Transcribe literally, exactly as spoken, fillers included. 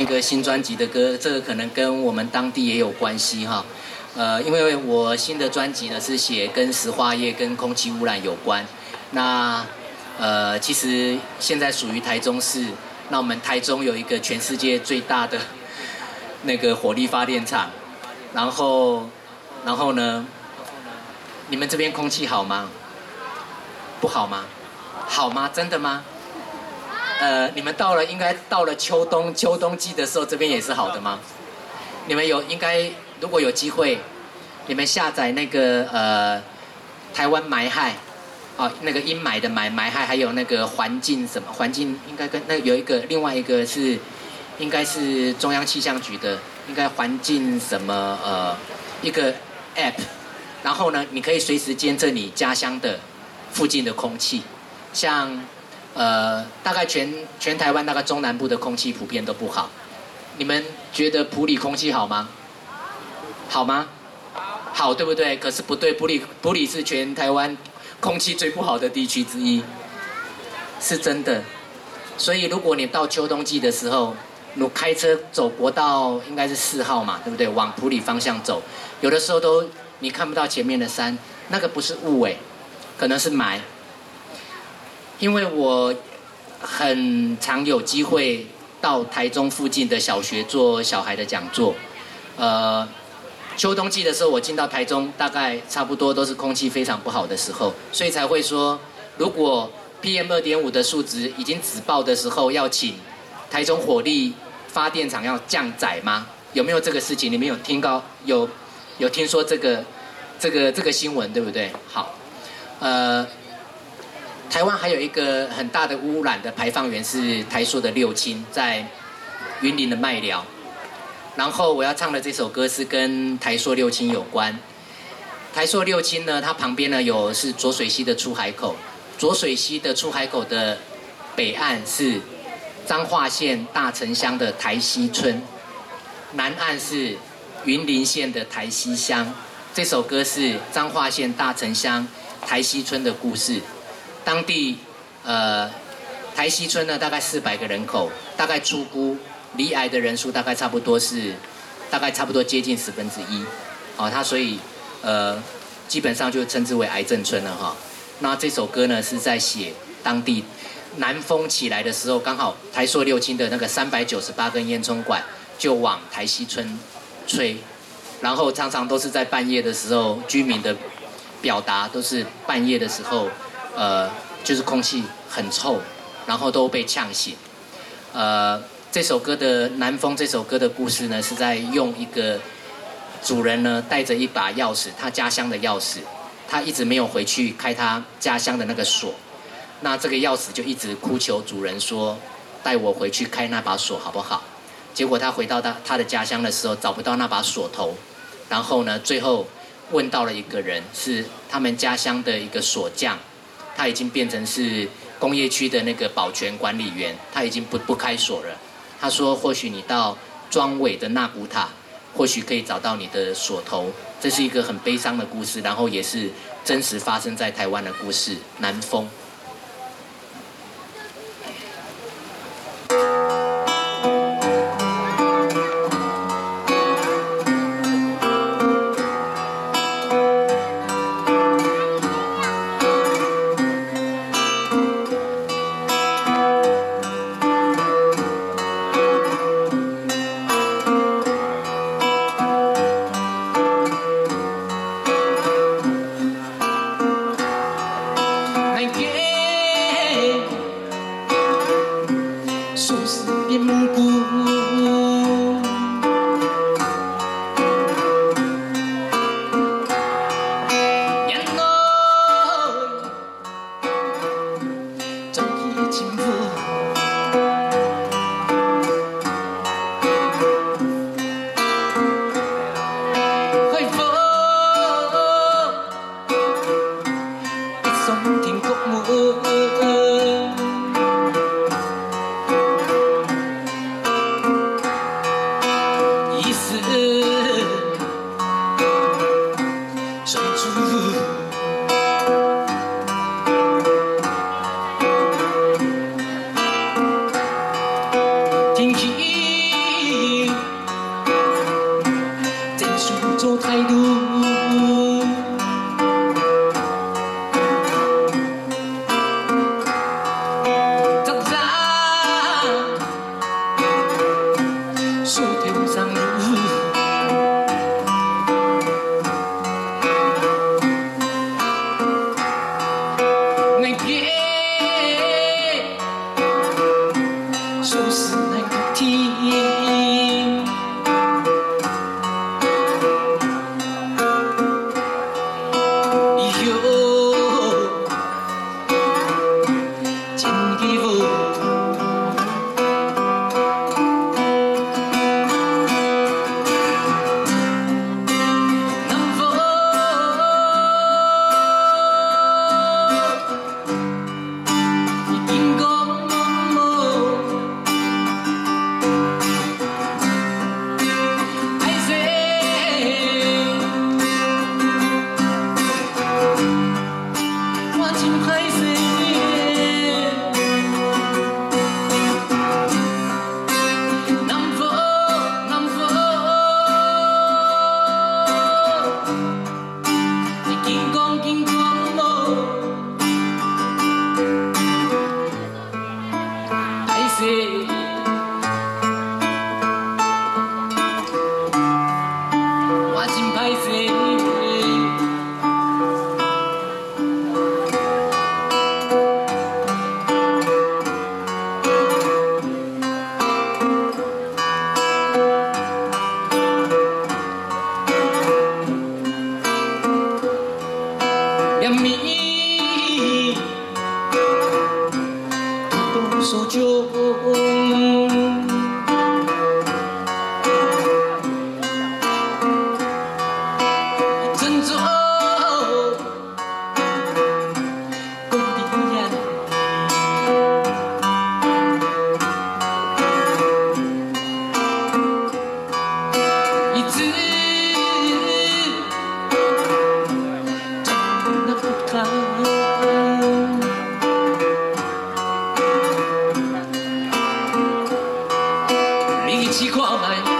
个新专辑的歌，这个可能跟我们当地也有关系哈。呃，因为我新的专辑呢是写跟石化业跟空气污染有关。那呃，其实现在属于台中市，那我们台中有一个全世界最大的那个火力发电厂，然后然后呢，你们这边空气好吗？不好吗？好吗？真的吗？呃，你们到了应该到了秋冬秋冬季的时候，这边也是好的吗？你们有应该如果有机会，你们下载那个呃台湾霾害啊，那个阴霾的霾霾害，还有那个环境什么环境应该跟那有一个另外一个是应该是中央气象局的，应该环境什么呃一个 app， 然后呢，你可以随时监测你家乡的附近的空气，像。呃，大概全全台湾大概中南部的空气普遍都不好。你们觉得埔里空气好吗？好吗？好，对不对？可是不对，埔里埔里是全台湾空气最不好的地区之一，是真的。所以如果你到秋冬季的时候，你开车走国道应该是四号嘛，对不对？往埔里方向走，有的时候都你看不到前面的山，那个不是雾诶，可能是霾。因为我很常有机会到台中附近的小学做小孩的讲座，呃，秋冬季的时候我进到台中，大概差不多都是空气非常不好的时候，所以才会说，如果 P M 二点五 的数值已经指爆的时候，要请台中火力发电厂要降载吗？有没有这个事情？你们有听到有有听说这个这个这个新闻对不对？好，呃。台湾还有一个很大的污染的排放源是台塑的六轻，在云林的麦寮。然后我要唱的这首歌是跟台塑六轻有关。台塑六轻呢，它旁边呢有是浊水溪的出海口，浊水溪的出海口的北岸是彰化县大城乡的台西村，南岸是云林县的台西乡。这首歌是彰化县大城乡台西村的故事。当地呃台西村呢大概四百个人口，大概初估罹癌的人数大概差不多是大概差不多接近十分之一，好，它所以呃基本上就称之为癌症村了哈。那这首歌呢是在写当地南风起来的时候，刚好台塑六轻的那个三百九十八根烟囱管就往台西村吹，然后常常都是在半夜的时候，居民的表达都是半夜的时候。呃，就是空气很臭，然后都被呛醒。呃，这首歌的《南风》这首歌的故事呢，是在用一个主人呢带着一把钥匙，他家乡的钥匙，他一直没有回去开他家乡的那个锁。那这个钥匙就一直哭求主人说，带我回去开那把锁好不好？结果他回到他他的家乡的时候，找不到那把锁头，然后呢，最后问到了一个人，是他们家乡的一个锁匠。他已经变成是工业区的那个保全管理员，他已经不不开锁了。他说，或许你到庄尾的纳古塔，或许可以找到你的锁头。这是一个很悲伤的故事，然后也是真实发生在台湾的故事。南风。 输着送你。那个说是那个天，有真给我。 我真歹势，连你都手中。 你去看卖。